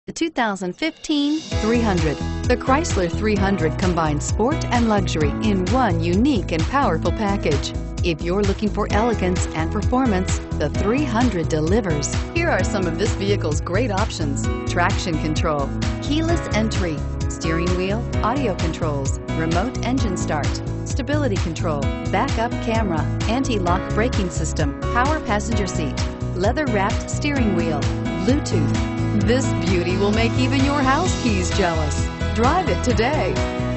The 2015 300. The Chrysler 300 combines sport and luxury in one unique and powerful package. If you're looking for elegance and performance, the 300 delivers. Here are some of this vehicle's great options: traction control, keyless entry, steering wheel audio controls, remote engine start, stability control, backup camera, anti-lock braking system, power passenger seat, leather-wrapped steering wheel, Bluetooth. This beauty will make even your house keys jealous. Drive it today.